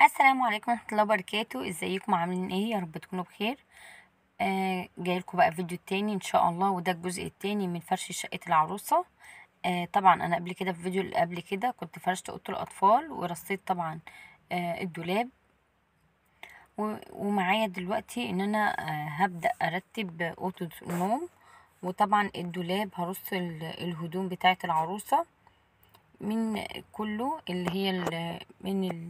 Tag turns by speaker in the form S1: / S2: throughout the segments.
S1: السلام عليكم ورحمة الله وبركاته. ازيكم عاملين ايه؟ يا رب تكونوا بخير. جايلكم بقى فيديو تاني ان شاء الله، وده الجزء التاني من فرش شقة العروسة. طبعا انا قبل كده في الفيديو اللي قبل كده كنت فرشت اوضة الاطفال ورصيت طبعا الدولاب، ومعايا دلوقتي ان انا هبدأ ارتب اوضة النوم. وطبعا الدولاب هرص الهدوم بتاعة العروسة من كله، اللي هي من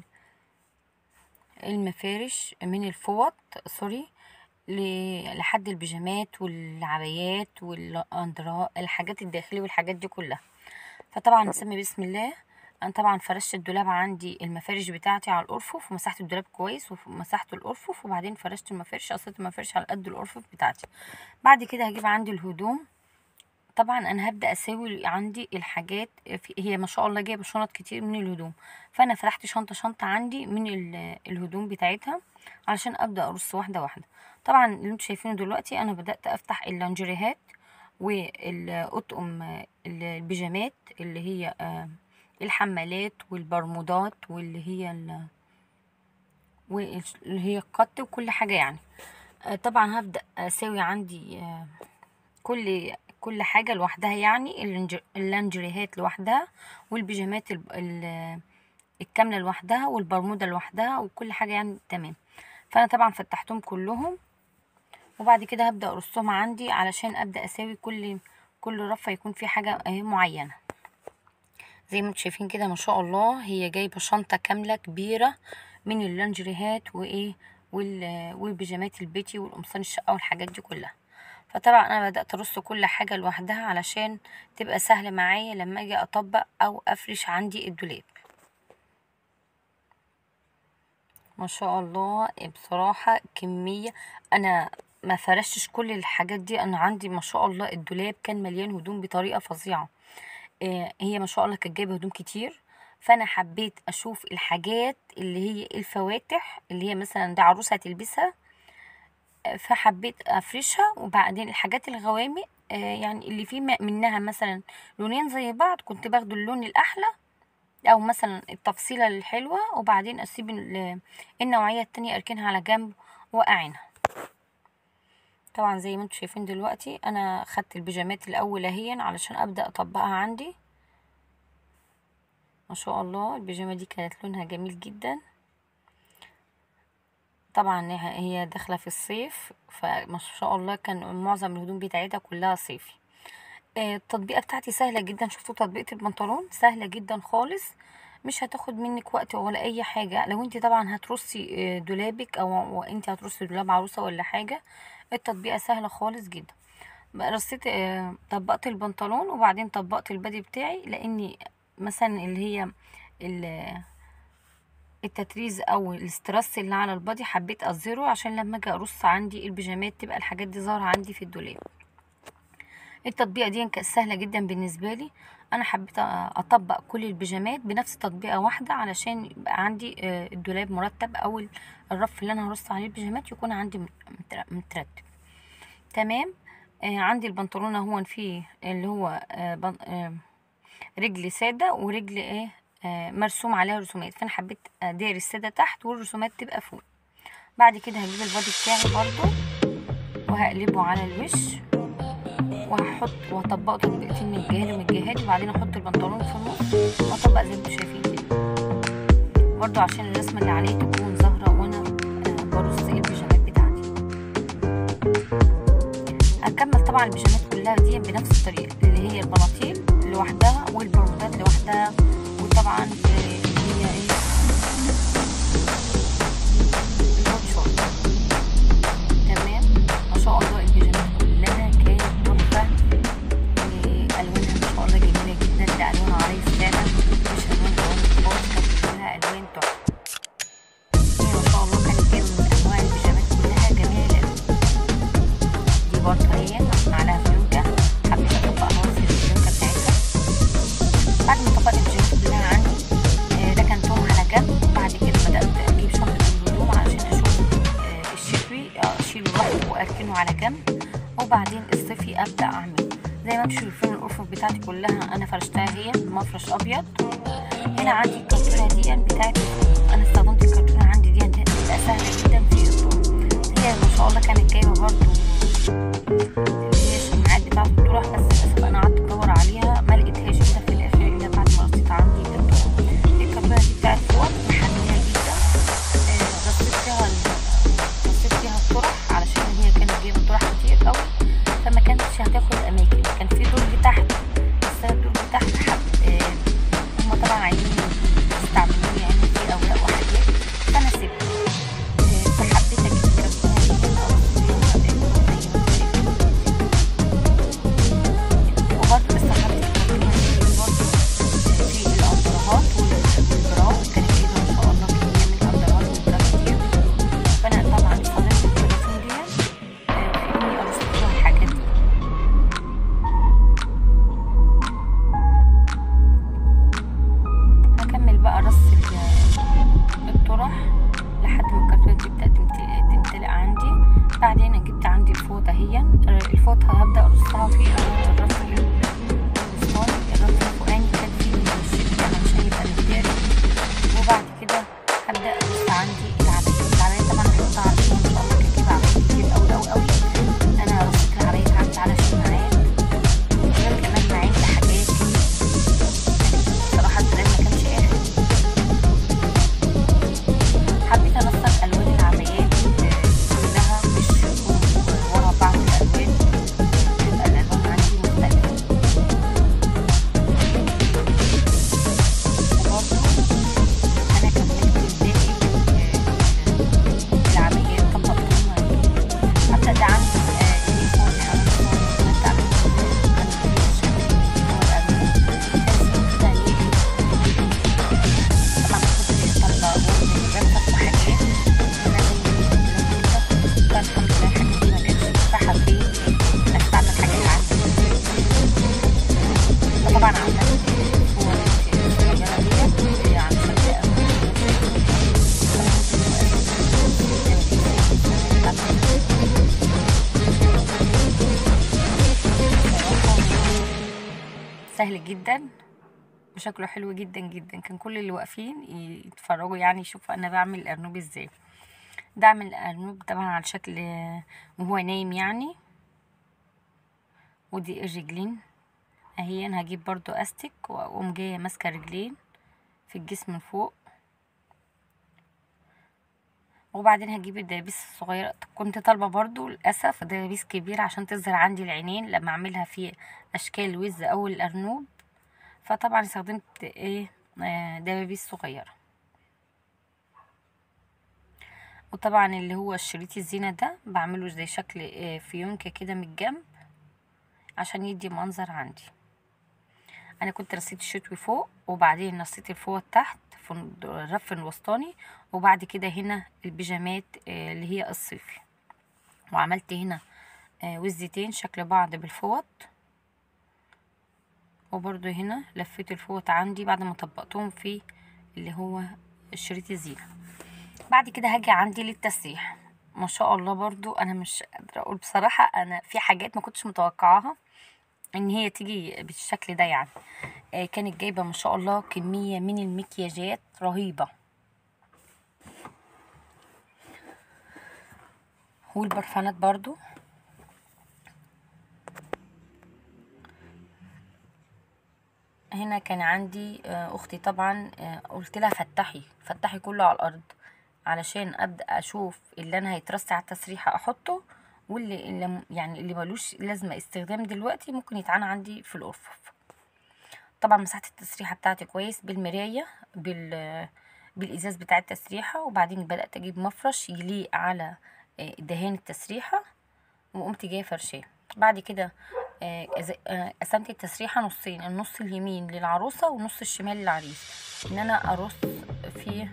S1: المفارش، من الفوط سوري، لحد البيجامات والعبايات والاندراء، الحاجات الداخلية والحاجات دي كلها. فطبعا نسمي بسم الله. انا طبعا فرشت الدولاب، عندي المفارش بتاعتي على الارفف، ومسحت الدولاب كويس ومسحت الارفف، وبعدين فرشت المفارش، قصيت المفارش على قد الارفف بتاعتي. بعد كده هجيب عندي الهدوم. طبعا انا هبدا اسوي عندي الحاجات، هي ما شاء الله جايبه شنط كتير من الهدوم، فانا فتحت شنطه عندي من الهدوم بتاعتها علشان ابدا ارص واحده واحده. طبعا اللي انتوا شايفينه دلوقتي انا بدات افتح اللانجريهات والاطقم، البيجامات اللي هي الحمالات والبرمودات واللي هي القط وكل حاجه يعني. طبعا هبدا اسوي عندي كل حاجة لوحدها، يعني اللانجريهات لوحدها، والبيجامات الكاملة لوحدها، والبرمودة لوحدها، وكل حاجة يعني تمام. فأنا طبعا فتحتهم كلهم، وبعد كده هبدأ أرصهم عندي علشان أبدأ أساوي كل رفة يكون في حاجة معينة. زي ما انتم شايفين كده ما شاء الله، هي جايبة شنطة كاملة كبيرة من اللانجريهات والبيجامات البيتي والقمصان الشقة والحاجات دي كلها. فطبعا انا بدأت ارص كل حاجة لوحدها علشان تبقى سهلة معايا لما اجي اطبق او افرش عندي الدولاب. ما شاء الله بصراحة كمية، انا ما فرشتش كل الحاجات دي، انا عندي ما شاء الله الدولاب كان مليان هدوم بطريقة فظيعة. هي ما شاء الله كانت جايبة هدوم كتير، فانا حبيت اشوف الحاجات اللي هي الفواتح، اللي هي مثلا دي عروسة هتلبسها، فحبيت افرشها. وبعدين الحاجات الغوامق يعني اللي فيه منها مثلا لونين زي بعض، كنت باخده اللون الاحلى او مثلا التفصيلة الحلوة، وبعدين اسيب النوعية التانية اركنها على جنب واعينها. طبعا زي ما انتم شايفين دلوقتي انا خدت البيجامات الاول اهي علشان ابدأ اطبقها عندي. ما شاء الله البيجامة دي كانت لونها جميل جدا. طبعا هي داخله في الصيف، فما شاء الله كان معظم الهدوم بتاعتها كلها صيفي. التطبيقه بتاعتي سهله جدا، شفتوا تطبيقه البنطلون سهله جدا خالص، مش هتاخد منك وقت ولا اي حاجه. لو انت طبعا هترصي دولابك او انت هترصي دولاب عروسه ولا حاجه، التطبيقه سهله خالص جدا. رصيت طبقت البنطلون، وبعدين طبقت البادي بتاعي، لاني مثلا اللي هي التطريز او الاسترس اللي على البادي حبيت اظهره عشان لما اجي ارص عندي البيجامات تبقى الحاجات دي ظاهره عندي في الدولاب. التطبيقه دي كانت سهله جدا بالنسبه لي، انا حبيت اطبق كل البيجامات بنفس تطبيقه واحده علشان يبقى عندي الدولاب مرتب، او الرف اللي انا هرص عليه البيجامات يكون عندي مترتب تمام. عندي البنطلون اهو فيه اللي هو رجل ساده ورجل مرسوم عليها رسومات، فانا حبيت اداري الساده تحت والرسومات تبقى فوق. بعد كده هجيب البادي بتاعي برضو وهقلبه على الوش، وهحط واطبقه تطبيقتين من الجهات ومن الجهات، وبعدين احط البنطلون في النص واطبق زي ما انتم شايفين كده، برضو عشان الرسمه اللي عليه تكون ظاهره وانا برص البيجامات بتاعتي. هكمل طبعا البيجامات كلها دي بنفس الطريقه، اللي هي البناطيل لوحدها والبرمودات لوحدها، وطبعا هي البوتشورت تمام. ما شاء الله البيجامات كلها كانت تحفه، والوانها ما شاء الله جميله جدا، ده الوان عريض فعلا مش الوان غوامق خالص، كانت كلها الوان تحفه. هي ما شاء الله كانت جايبه من انواع البيجامات كلها جميله الالوان. دي برضه هي عليها فلوكه، حبيت اطبقها في الفلوكه بتاعتها. بعد ما طبقت البيجامات كلها عندي ركنتهم على جنب. بعد كده بدأت اجيب شنطة الهدوم علشان اشوف الشتوي اشيله لوحده واركنه على جنب، وبعدين الصيفي ابدأ اعمله. زي ما انتم شايفين الارفف بتاعتي كلها انا فرشتها هي مفرش ابيض. هنا عندي الكرتونة دي بتاعت، انا استخدمت الكرتونة سهلة جدا في الطرح. هي ما شاء الله كانت جايبة برضو اللي هي الشماعات بتاعة الطرح، بس للأسف أنا قعدت أدور عليها ما لقيتهاش إلا في الآخر إلا بعد ما رصيت عندي الطرح. الكرتونة دي بتاعت فوق محمية جدا، رصيت فيها الطرح علشان هي كانت جايبة طرح كتير قوي، فما كانتش هتاخد أماكن. كان في درج تحت، بس الدرج تحت هما طبعا عايزين يستعملوه يعني في أوراق وحاجات، فأنا سبته. فحبيت أجيب الكرتونة دي وبرضه استخدمت الكرتونة دي برضه في الأندرهات والبراو. كانت جايبة ما شاء الله كمية من الأندرهات والبراو كتير، فأنا طبعا استخدمت الكرتون دي في إني أرص فيها الحاجات دي. هكمل بقى رص الطرح لحد ما الكرتونة دي تبدأ تمتلئ عندي. بعدين جبت عندي الفوطة، هي الفوطة هبدأ أرصها في الرف الوسطاني. الرف الفوقاني كان فيه الشريط علشان يبقى متداري، وبعد كده هبدأ أرص عندي العباية طبعا هحطها على ما شاء الله كانت جايبة عباية كتير أوي. أنا رصيت العباية عندي على شماعات، غير كمان معايا حاجات بصراحة الكلام ما كانش آخر. حبيت انسق الوان العبايات كلها، مش ورا بعض الالوان، تبقى الالوان عندي مختلفه. وبرضه انا كملت الباقي العبايات طبقتهم. هبدا ده عندي اليفون حوالي صغير عملت طبعا عملت صور صغيرة ديت عن شكل سهل جدا وشكله حلو جدا جدا. كان كل اللي واقفين يتفرجوا يعني يشوفوا انا بعمل الارنوب ازاي. ده اعمل الارنوب طبعا على شكل وهو نايم يعني. ودي الرجلين اهي، انا هجيب برضو استك واقوم جايه ماسكه رجلين في الجسم من فوق، وبعدين هجيب الدبابيس الصغيره. كنت طالبه برضو للاسف دبابيس كبيره عشان تظهر عندي العينين لما اعملها في اشكال الوز او الارنوب، فطبعا استخدمت دبابيس صغيره. وطبعا اللي هو الشريط الزينه ده بعمله زي شكل فيونكه كده من الجنب عشان يدي منظر عندي. انا كنت رصيت الشتوي فوق، وبعدين رصيت الفوط تحت في الرف الوسطاني، وبعد كده هنا البيجامات اللي هي الصيفي. وعملت هنا وزتين شكل بعض بالفوط، وبرضو هنا لفيت الفوط عندي بعد ما طبقتهم في اللي هو الشريط الزينة. بعد كده هاجي عندي للتسريح. ما شاء الله برضو انا مش قادرة اقول بصراحة، انا في حاجات ما كنتش متوقعاها ان هي تيجي بالشكل ده يعني. كانت جايبة ما شاء الله كمية من المكياجات رهيبة، والبرفانات برضو. هنا كان عندي اختي طبعا قلت لها فتحي كله على الارض علشان ابدا اشوف اللي انا هيترص على التسريحه احطه، واللي يعني اللي ملوش لازمه استخدام دلوقتي ممكن يتعانى عندي في الارفف. طبعا مسحت التسريحه بتاعتي كويس بالمرايه بالازاز بتاع التسريحه، وبعدين بدات اجيب مفرش يليق على دهان التسريحه، وقمت جايه فرشاه. بعد كده قسمت التسريحه نصين، النص اليمين للعروسه والنص الشمال للعريس، ان انا ارص فيه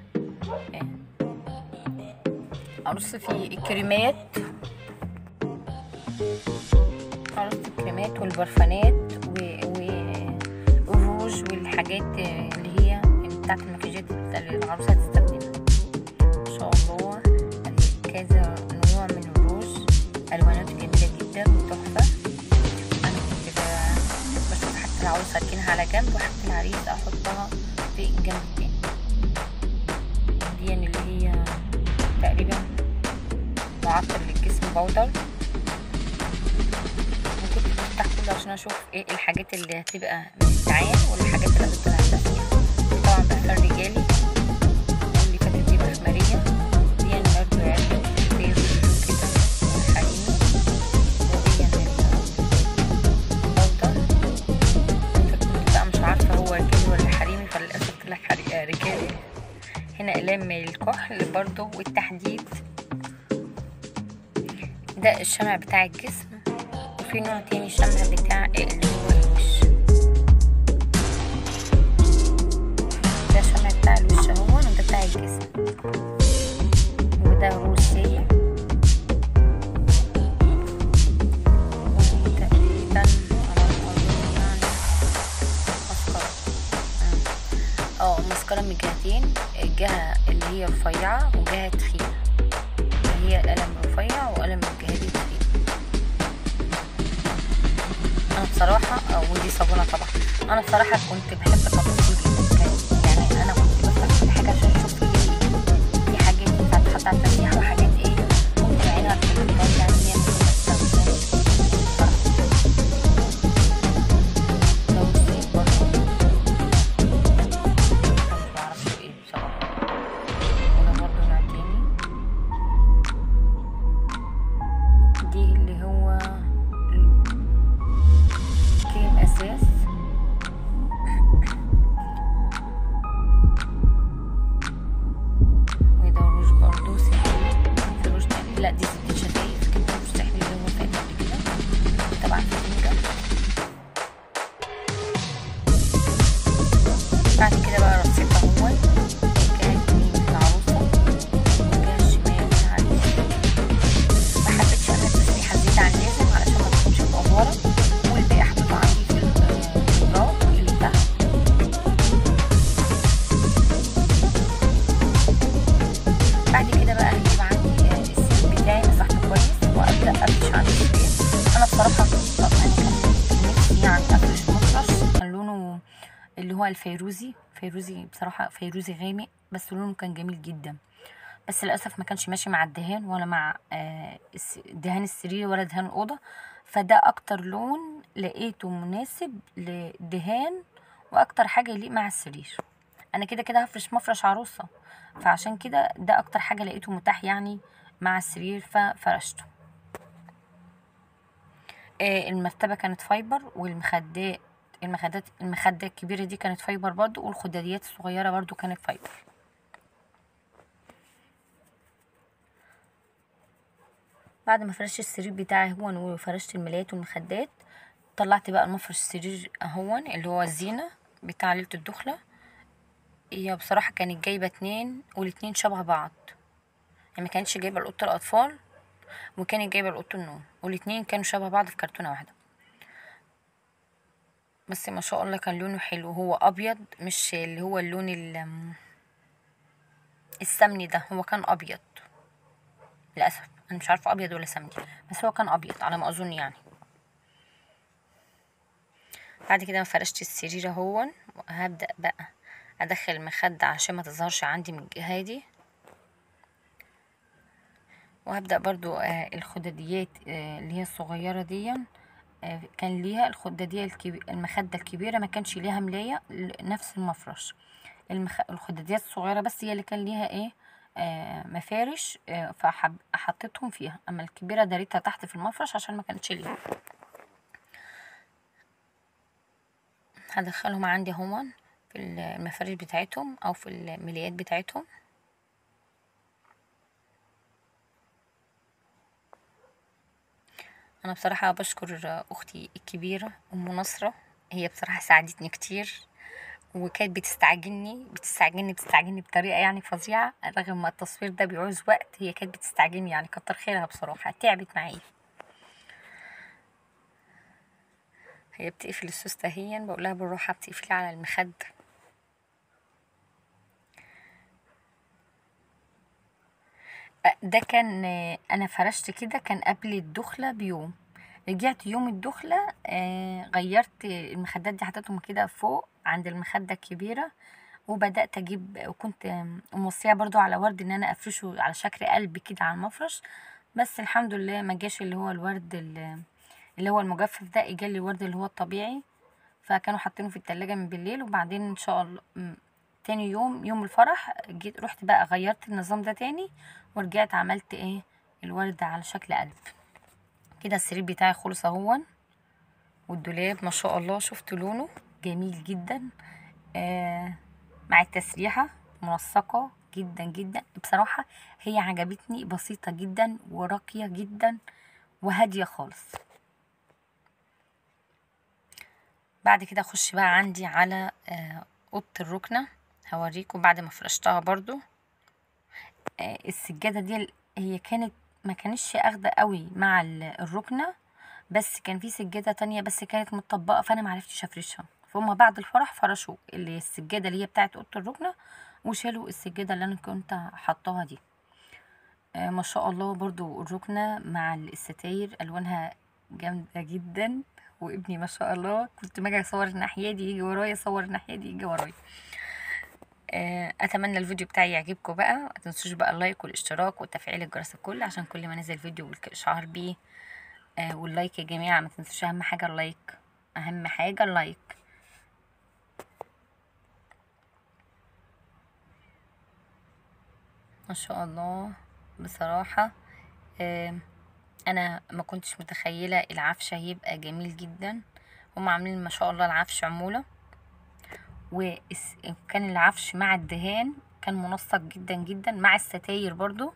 S1: الكريمات، والبرفانات والروج والحاجات اللي هي بتاعت المكياجات اللي العروسه هتستخدمها. ما شاء الله كذا نوع من الروج، الواناته جميله جدا وتحفه. انا كنت بشوف حتى العروسه اركنها على جنب، وحتى العريس احطها في الجنب التاني. دي اللي هي تقريبا معطر للجسم بودر، وكنت بفتح كله عشان اشوف ايه الحاجات اللي هتبقى مستعان والحاجات اللي هتفضل هتسيح. طبعا بختار رجالي، واللي فاتت دي مخمرية، دي يعني برضه علبة زي كده حريمي، ودي البودر. كنت بقى مش عارفة هو رجالي ولا حريمي، فللأسف طلع رجالي. هنا اقلام الكحل برضه والتحديد، ده الشمع بتاع الجسم، وفي نوع تاني شمع بتاع اللي هو الوش، ده الشمع بتاع الوش اهو، وده بتاع الجسم، وده روسي، ودي تقريبا على ما اظن يعني مسكرة. مسكرة من جهتين، الجهة اللي هي رفيعة وجهة تخينة، هي قلم رفيع وقلم من جهتي تخين. انا بصراحة ودي صابونة طبعا، انا بصراحة كنت بحب التفاصيل جدا، يعني انا كنت بفتح كل حاجة عشان اشوف في حاجات ينفع تتحط على التسريحة وحاجات ممكن اعينها في البيت، يعني هي ممكن متستخدمهاش بصراحة. ده بصي برضه مش معرفش ايه بصراحة، وده برضه نوع تاني، دي اللي هو كريم اساس، وده روج برضه سحري، في روج تاني، لا دي ست شفايف كده، روج سحري اللي هو فات قبل كده، طبعا في فنجة. بعد كده بقى رصيت اهو الجهة اليمين العروسة والجهة الشمال بتاع محبتش انا التسريحة زيادة عن اللازم علشان ما تكونش مقفرة، والباقي حطيته عندي في الراق اللي تحت. بعد كده بقى هجيب عندي السرير بتاعي، مسحته كويس وابدا افرش عندي السرير. انا بصراحه انا كان نفسي يعني افرش مفرش كان لونه اللي هو فيروزي بصراحه، فيروزي غامق، بس لونه كان جميل جدا، بس للاسف ما كانش ماشي مع الدهان ولا مع دهان السرير ولا دهان الاوضه، فده اكتر لون لقيته مناسب لدهان واكتر حاجه يليق مع السرير. انا كده كده هفرش مفرش عروسه، فعشان كده ده اكتر حاجه لقيته متاح يعني مع السرير ففرشته. المرتبه كانت فايبر، والمخدات المخدة الكبيرة دي كانت فايبر برضو، والخداديات الصغيرة برضو كانت فايبر. بعد ما فرشت السرير بتاعي هون وفرشت الملايات والمخدات، طلعت بقى المفرش السرير اهون اللي هو الزينة بتاع ليلة الدخلة. هي بصراحة كانت جايبة 2 والاتنين شبه بعض، يعني ما كانتش جايبة لأوضة الأطفال وكانت جايبة لأوضة النوم، والاتنين كانوا شبه بعض في كرتونة واحدة، بس ما شاء الله كان لونه حلو، هو أبيض مش اللي هو اللون السمني ده، هو كان أبيض للأسف، أنا مش عارفة أبيض ولا سمني، بس هو كان أبيض على ما أظن يعني. بعد كده ما فرشت السرير اهون، هبدأ بقى ادخل المخدة عشان ما تظهرش عندي من الجهة دي، وهبدأ برضو الخداديات اللي هي الصغيرة دي، كان ليها الخدادية المخدة الكبيرة ما كانش ليها ملاية نفس المفرش، الخداديات الصغيرة بس هي اللي كان ليها مفارش، فحطيتهم فيها، اما الكبيرة داريتها تحت في المفرش عشان ما كانتش ليها. هدخلهم عندي هون في المفارش بتاعتهم او في الملايات بتاعتهم. انا بصراحة بشكر اختي الكبيرة ام نصرة، هي بصراحة ساعدتني كتير، وكانت بتستعجلني بطريقة يعني فظيعة، رغم ما التصوير ده بيعوز وقت، هي كانت بتستعجلني يعني، كتر خيرها بصراحة، تعبت معايا. هي بتقفل السوستة اهي، بقولها بالراحة بتقفلي على المخدة. ده كان انا فرشت كده كان قبل الدخلة بيوم، رجعت يوم الدخلة غيرت المخدات دي، حطيتهم كده فوق عند المخدة الكبيرة، وبدأت اجيب، وكنت موصية برضو على ورد ان انا افرشه على شكل قلب كده على المفرش، بس الحمد لله ما جاش اللي هو الورد اللي هو المجفف ده، اجالي الورد اللي هو الطبيعي. فكانوا حاطينه في التلاجة من بالليل، وبعدين ان شاء الله تاني يوم الفرح جيت رحت بقى غيرت النظام ده تاني، ورجعت عملت ايه الورد على شكل قلب. كده السرير بتاعي خلص اهون، والدولاب ما شاء الله شفت لونه جميل جدا. مع التسريحة منسقة جدا جدا بصراحة. هي عجبتني، بسيطة جدا وراقية جدا وهادية خالص. بعد كده اخش بقى عندي على اوضة الركنة، هوريكم بعد ما فرشتها برضو. السجادة دي هي ما كانتش اخدة قوي مع الركنة، بس كان في سجادة تانية بس كانت متطبقة، فانا معرفتش افرشها. فهم بعد الفرح فرشوا اللي السجادة اللي هي بتاعت اوضة الركنة، وشالوا السجادة اللي انا كنت حطاها دي. ما شاء الله برضو الركنة مع الستاير الوانها جامدة جدا. وابني ما شاء الله كنت ما اجي اصور الناحية دي يجي ورايا، اصور الناحية دي يجي ورايا. اتمنى الفيديو بتاعي يعجبكم بقى. ما تنسوش بقى اللايك والاشتراك وتفعيل الجرس الكل عشان كل ما نزل فيديو والاشعار بيه. واللايك يا جماعة، ما تنسوش اهم حاجة اللايك، اهم حاجة اللايك. ما شاء الله بصراحة. انا ما كنتش متخيلة العفش هيبقى جميل جدا. هم عاملين ما شاء الله العفش عمولة، وكان العفش مع الدهان كان منسق جدا جدا مع الستاير برضو.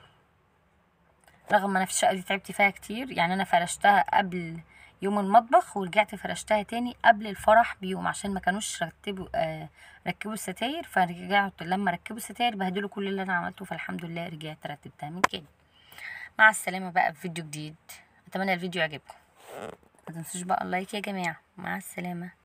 S1: رغم انا في الشقة دي تعبت فيها كتير، يعني انا فرشتها قبل يوم المطبخ ورجعت فرشتها تاني قبل الفرح بيوم عشان ما كانوش ركبوا الستاير. فرجعت لما ركبوا الستاير بهدلوا كل اللي انا عملته، فالحمد لله رجعت رتبتها من كده. مع السلامة بقى في فيديو جديد. اتمنى الفيديو يعجبكم. ما تنسوش بقى اللايك يا جماعة. مع السلامة.